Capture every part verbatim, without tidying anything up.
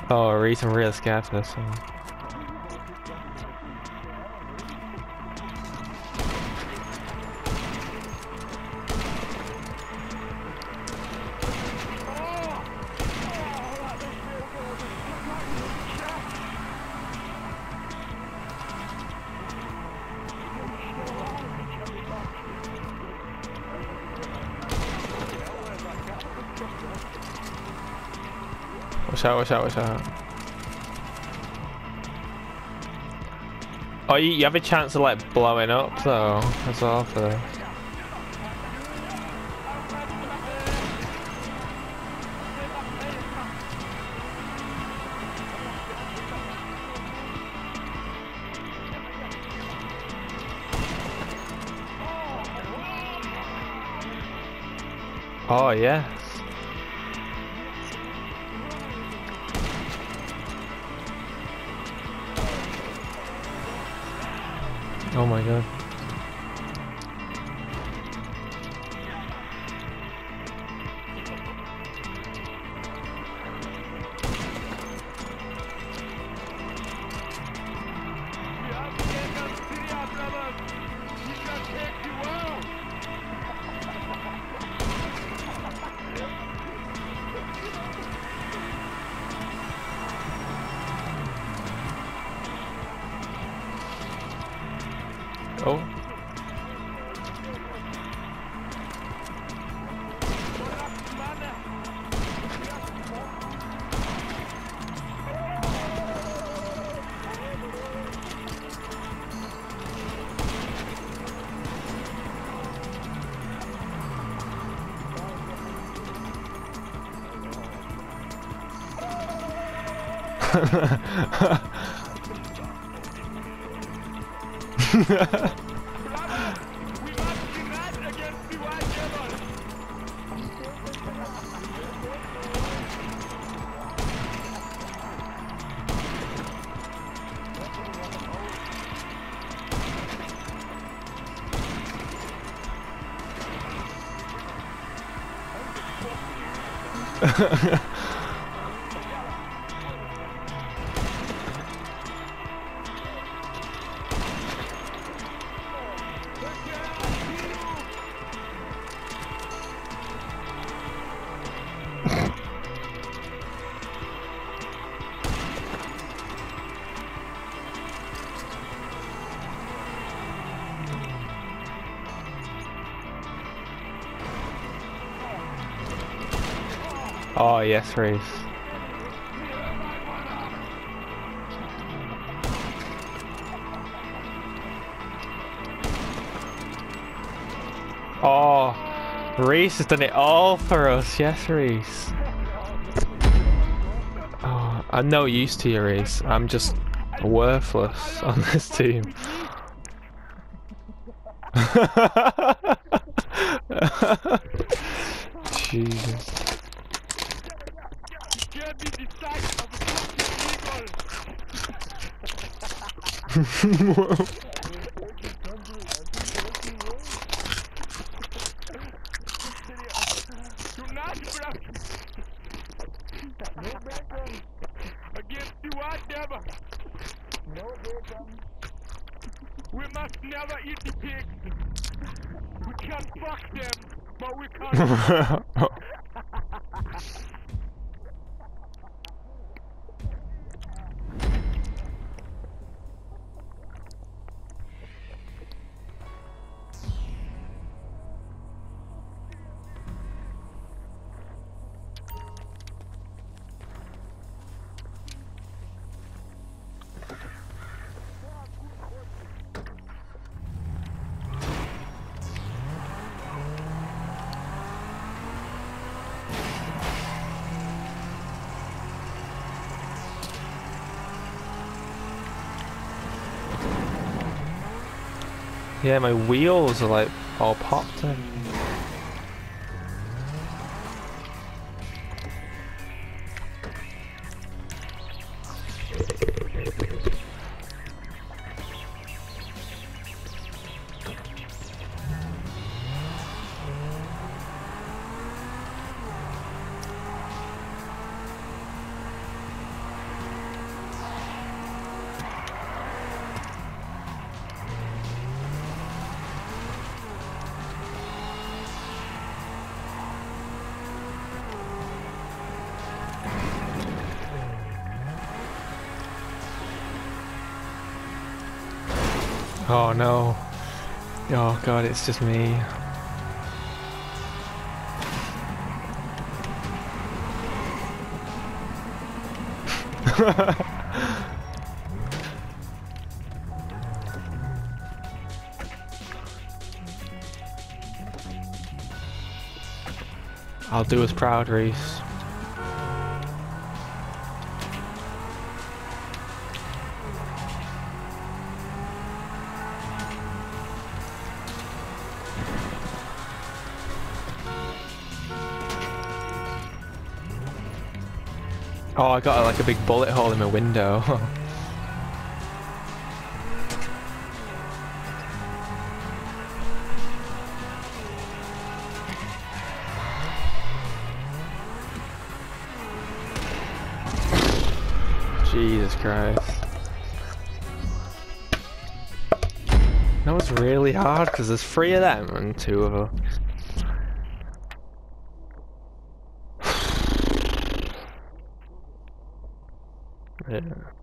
Oh, Reese, I'm real scared for this one. Watch out, watch out, watch out. Oh, you, you have a chance of like blowing up though, as well for this. Oh, yes. Oh my god. Oh. Oh yes, Reese. Oh, Reese has done it all for us. Yes, Reese. Oh, I'm no use to you, Reese. I'm just worthless on this team. Jesus. Against you, I never. No bacon. We must never eat the pigs. We can fuck them, but we can't. Yeah, my wheels are like all popped in. Oh no. Oh god, it's just me. I'll do us proud, Reese. Oh, I got like a big bullet hole in my window. Jesus Christ. That was really hard because there's three of them and two of us. Yeah.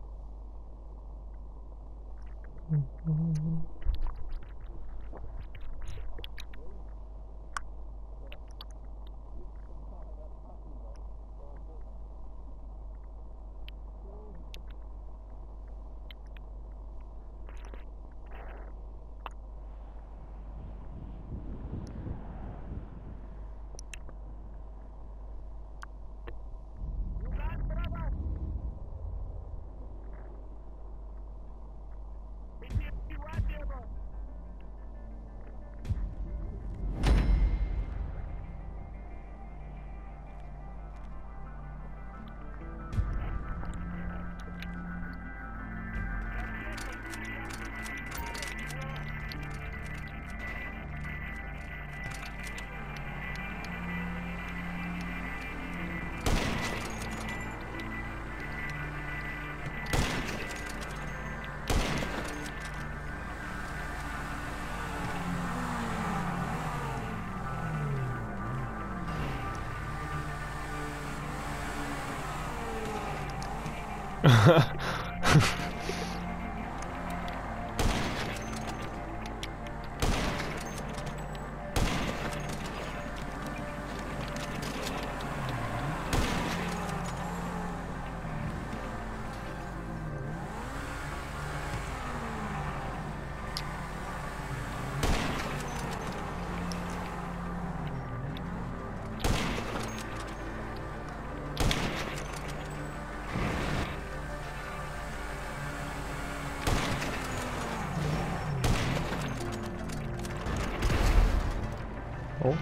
Oh.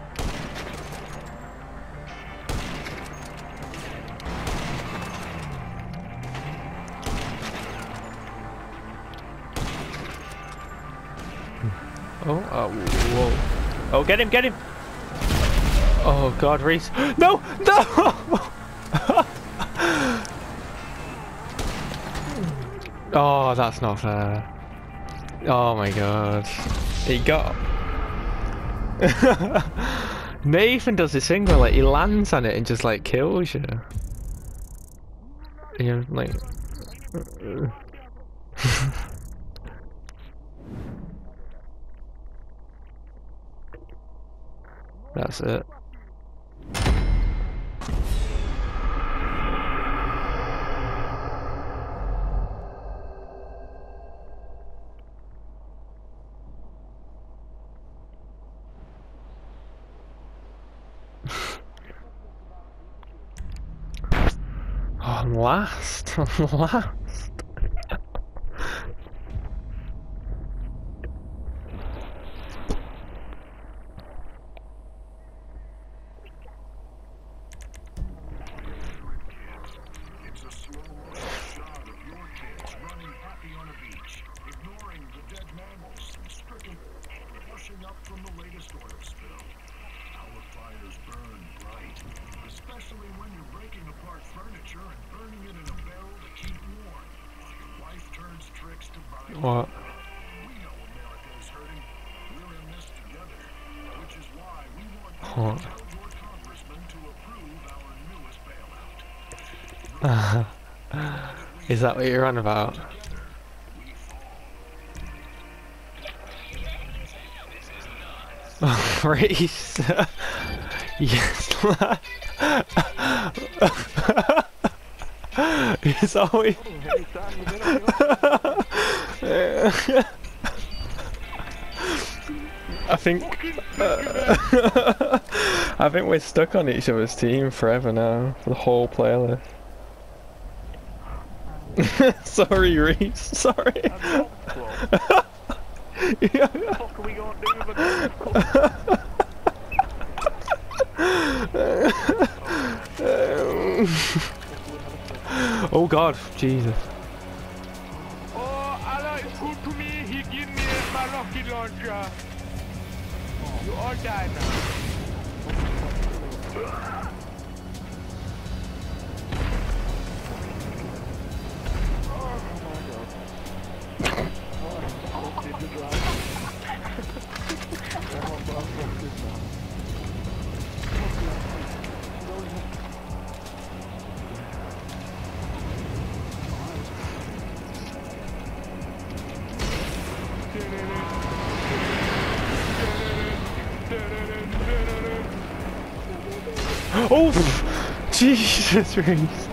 Oh, uh, whoa. Oh, get him, get him! Oh god, Reese. No! No! Oh, that's not fair. Oh my god. He got... Nathan does this thing where like he lands on it and just like kills you. You're like... That's it. Oh, I'm last. I'm last. What? What? Is that what you're on about? Reese. Yes, lad. It's always. I think. Uh, I think we're stuck on each other's team forever now for the whole playlist. Sorry, Reese. Sorry. Yeah. What the fuck are we gonna do with a Oh God, Jesus. Oh, Allah is good to me. He gave me my rocket launcher. You all die now. Oh, Jesus, Reese.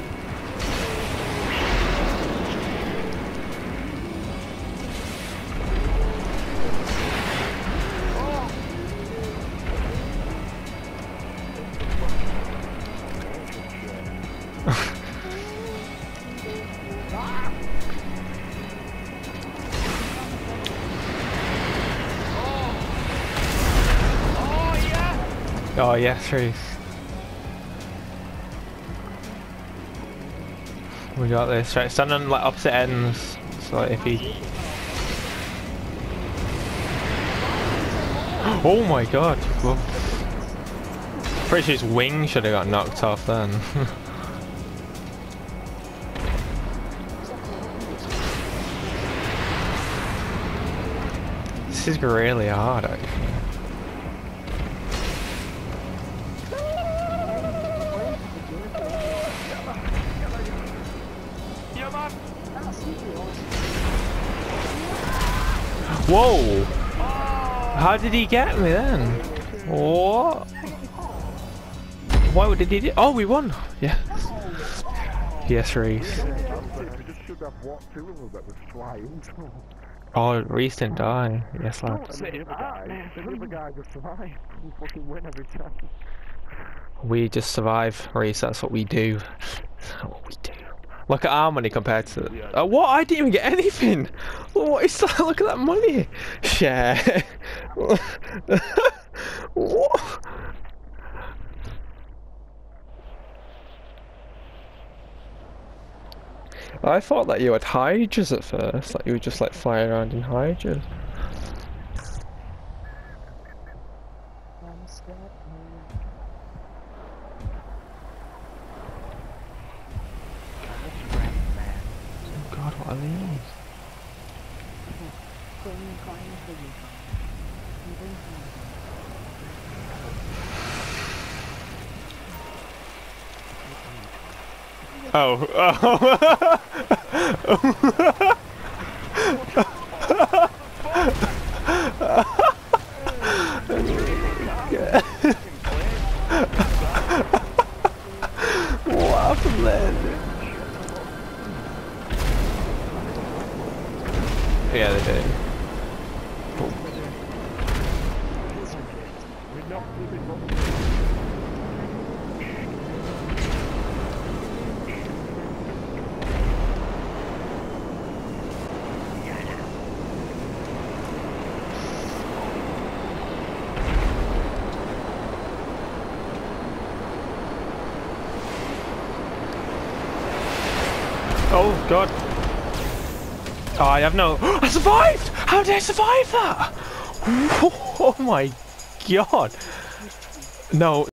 Oh yes, Reese. We got this. Right, stand on like opposite ends. So like, if he. Oh my God! Well, pretty sure his wing should have got knocked off then. This is really hard, actually. Whoa! How did he get me then? What? Why did he do? Oh, we won! Yes. Yes, Reese. Oh, Reese didn't die. Yes, lad. We just survive, Reese. That's what we do. That's what we do. Look at our money compared to... Uh, what? I didn't even get anything! What is that? Look at that money! Share! What? I thought that you had hydras at first, like you were just like flying around in hydras. God, what are these? Oh, oh. What happened then? Yeah, they did. Oh God. Oh, I have no... I survived! How did I survive that? Oh my God. No.